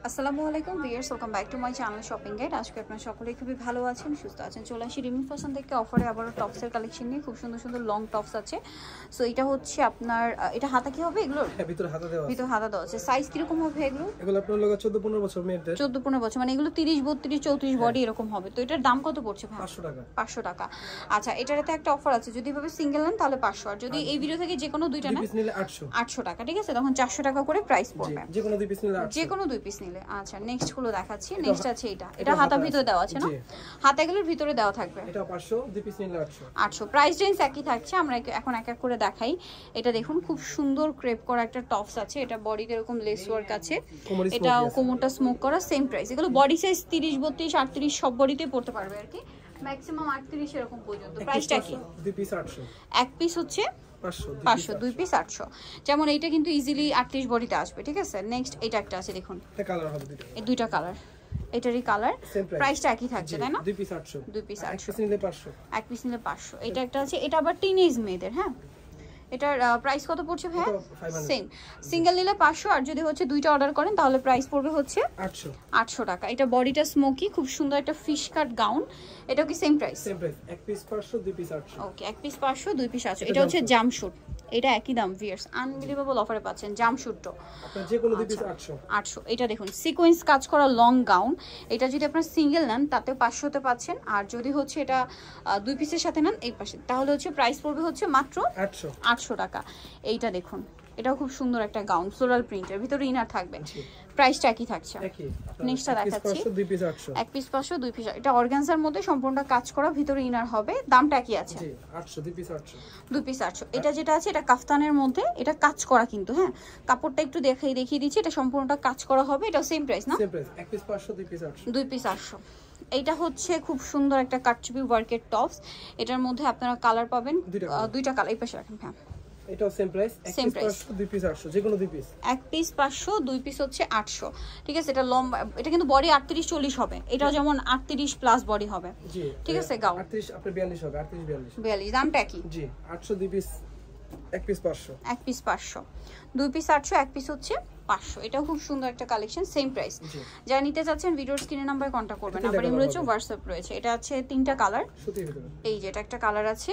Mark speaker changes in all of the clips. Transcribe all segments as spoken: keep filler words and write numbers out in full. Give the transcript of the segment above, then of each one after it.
Speaker 1: আসসালামু আলাইকুম viewers, welcome back to my channel shopping guide. আজকে আপনারা সকলেই খুবই ভালো আছেন, সুস্থ আছেন। চলে আসি রিমি ফ্যাশন থেকে অফারে আবারও টপসের কালেকশন নিয়ে। খুব সুন্দর সুন্দর লং টপস আছে। সো এটা হচ্ছে আপনার, এটা হাতা কি হবে এগুলোর?
Speaker 2: হ্যাঁ, ভিতরে হাতা দেওয়া আছে।
Speaker 1: ভিতরে হাতা দেওয়া আছে। সাইজ কি রকম হবে এগুলো?
Speaker 2: এগুলো আপনার লগা চৌদ্দ পনেরো বছর মেয়েদের।
Speaker 1: চৌদ্দ পনেরো বছর মানে এগুলো তিরিশ বত্রিশ চৌত্রিশ বডি এরকম হবে। তো এটার দাম কত পড়ছে ভাই?
Speaker 2: পাঁচশো টাকা।
Speaker 1: পাঁচশো টাকা। আচ্ছা, এটাতে একটা অফার আছে, যদি ভাবে সিঙ্গেল নেন তাহলে পাঁচশো, আর যদি এই ভিডিও থেকে যে কোনো দুইটা নেন
Speaker 2: নিলে আটশো
Speaker 1: আটশো টাকা। ঠিক আছে, তখন চারশো টাকা করে প্রাইস পড়বে
Speaker 2: যে কোনো দুই পিস নিলে আটশো।
Speaker 1: যে কোনো দুই পিস নিলে। আচ্ছা, নেক্সট গুলো দেখাচ্ছি। নেক্সট আছে এটা, এটা হাতা ভিতরে দেওয়া আছে না? হাতাগুলোর ভিতরে দেওয়া থাকবে।
Speaker 2: এটা পাঁচশো, দুই পিস নিলে আটশো।
Speaker 1: আটশো প্রাইস রেঞ্জ একই থাকছে। আমরা এখন এক এক করে দেখাই। এটা দেখুন, খুব সুন্দর ক্রেপ করা একটা টপস আছে। এটা বডিতে এরকম লেস ওয়ার্ক আছে। এটা কোমরটা স্মোক করা, সেম প্রাইস। এগুলো বডি সাইজ তিরিশ বত্রিশ আটত্রিশ সব বডিতে পড়তে পারবে আর কি, ম্যাক্সিমাম আটত্রিশ এরকম পর্যন্ত। প্রাইসটা কি?
Speaker 2: দুই পিস আটশো।
Speaker 1: এক পিস হচ্ছে
Speaker 2: পাঁচশো,
Speaker 1: দুই পিস আটশো। যেমন এইটা কিন্তু ইজিলি আটত্রিশ বডিতে আসবে। ঠিক আছে, নেক্সট এটা একটা আছে দেখুন,
Speaker 2: এটা কালার হবে দুটো।
Speaker 1: এই দুইটা কালার, এটারই কালার। প্রাইসটা একই থাকছে তাই না?
Speaker 2: দুই পিস আটশো।
Speaker 1: দুই পিস আটশো,
Speaker 2: এক পিস নিলে পাঁচশো।
Speaker 1: এক পিস নিলে পাঁচশো। এটা একটা আছে, এটা আবার টিনেজ মেয়েদের। হ্যাঁ, এটার প্রাইস কত পড়ছে ভাই? সেম, সিঙ্গেল নিলে পাঁচশো, আর যদি হচ্ছে দুইটা অর্ডার করেন তাহলে প্রাইস পড়বে হচ্ছে আটশো আটশো টাকা। এটা বডিটা স্মোকি, খুব সুন্দর একটা ফিশ কাট গাউন। এটাও কি সেম প্রাইস?
Speaker 2: সেম প্রাইস, এক পিস পাঁচশো, দুই পিস আটশো।
Speaker 1: ওকে, এক পিস পাঁচশো, দুই পিস আটশো। এটা হচ্ছে জামশুট, এটা একই দাম ভিউয়ার্স, আনবিলিভেবল অফারে পাচ্ছেন জামশুটটা।
Speaker 2: আপনারা যে কোনো দুই পিস আটশো।
Speaker 1: আটশো। এটা দেখুন, সিকোয়েন্স কাজ করা লং গাউন। এটা যদি আপনারা সিঙ্গেল নেন তাতে পাঁচশোতে পাচ্ছেন, আর যদি হচ্ছে এটা দুই পিসের সাথে নেন এই পাশে তাহলে হচ্ছে প্রাইস পড়বে হচ্ছে মাত্র আটশো আটশো টাকা। এইটা দেখুন, এটাও খুব সুন্দর একটা গাউন, ফ্লোরাল প্রিন্টের, ভিতরে ইনার থাকবে। প্রাইসটা একই থাকছে। নেক্সটটা দেখাচ্ছি,
Speaker 2: দুই পিস আটশো।
Speaker 1: এক পিস পাঁচশো, দুই পিস। এটা অর্গানজার মধ্যে সম্পূর্ণ কাজ করা, ভিতরে ইনার হবে। দামটা কি আছে?
Speaker 2: জি আটশো, দুই পিস আটশো।
Speaker 1: দুই পিস আটশো। এটা যেটা আছে এটা কাফতানের মধ্যে, এটা কাজ করা কিন্তু। হ্যাঁ, কাপড়টা একটু দেখাই দেখিয়ে দিচ্ছি, এটা সম্পূর্ণটা কাজ করা হবে। এটা সেম প্রাইস না?
Speaker 2: সেম প্রাইস, এক পিস পাঁচশো, দুই পিস আটশো।
Speaker 1: দুই পিস আটশো। এইটা হচ্ছে খুব সুন্দর একটা কাটচুপি ওয়ার্কের টপস। এটার মধ্যে আপনারা কালার পাবেন দুইটা কালার। এই পাশে রাখেন। হ্যাঁ,
Speaker 2: এটাও সেম প্রাইস, এক পিস পাঁচশো, দুই পিস আটশো, যে কোনো দুই পিস।
Speaker 1: এক পিস পাঁচশো, দুই পিস হচ্ছে আটশো। ঠিক আছে, এটা লম্বা, এটা কিন্তু বডি আটত্রিশ চল্লিশ হবে। এটাও যেমন আটত্রিশ প্লাস বডি হবে।
Speaker 2: জি,
Speaker 1: ঠিক আছে, গাউন
Speaker 2: আটত্রিশ আপনার বিয়াল্লিশ হবে, আটত্রিশ বিয়াল্লিশ।
Speaker 1: বিয়াল্লিশ। দামটা কি?
Speaker 2: জি আটশো, দুই পিস, এক পিস পাঁচশো।
Speaker 1: এক পিস পাঁচশো, দুই পিস আটশো, এক পিস হচ্ছে পাঁচশো। এটাও খুব সুন্দর একটা কালেকশন, সেম প্রাইস। যারা নিতে চাচ্ছেন ভিডিওর স্ক্রিনে নাম্বারে কন্ট্যাক্ট করবেন। নাম্বার ইমো রয়েছে, হোয়াটসঅ্যাপ রয়েছে। এটা আছে তিনটা কালার। এই যে এটা একটা কালার আছে,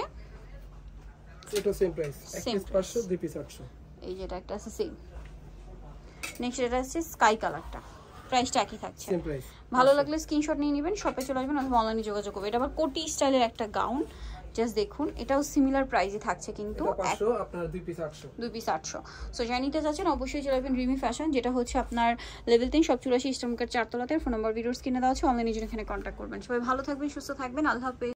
Speaker 2: এটা সেম প্রাইস, এক পিস পাঁচশো, দুই পিস আটশো।
Speaker 1: এই যে এটা একটা আছে সেম। নেক্সট এটা আছে স্কাই কালারটা, প্রাইসটা একই থাকছে।
Speaker 2: Same price.
Speaker 1: ভালো লাগলে স্ক্রিনশট নিয়ে নেবেন, শপে চলে আসবেন অথবা অনলাইনে যোগাযোগ করবেন। এটা আবার কোটি স্টাইলের একটা গাউন, জাস্ট দেখুন। এটাও সিমিলার প্রাইসে থাকছে কিন্তু
Speaker 2: পাঁচশো, আপনার দুই পিস আটশো।
Speaker 1: দুই পিস আটশো। সো যারা নিতে চাচ্ছেন অবশ্যই চলে আসবেন রিমি ফ্যাশন, যেটা হচ্ছে আপনার লেভেল তিন, সব চুরাশি ইস্টার্ন মার্কেট চারতলাতে। ফোন নাম্বার ভিডিওর স্ক্রিনে দেওয়া আছে, অনলাইনে জন্য এখানে কন্ট্যাক্ট করবেন। সবাই ভালো থাকবেন, সুস্থ থাকবেন, আল্লাহ হাফেজ।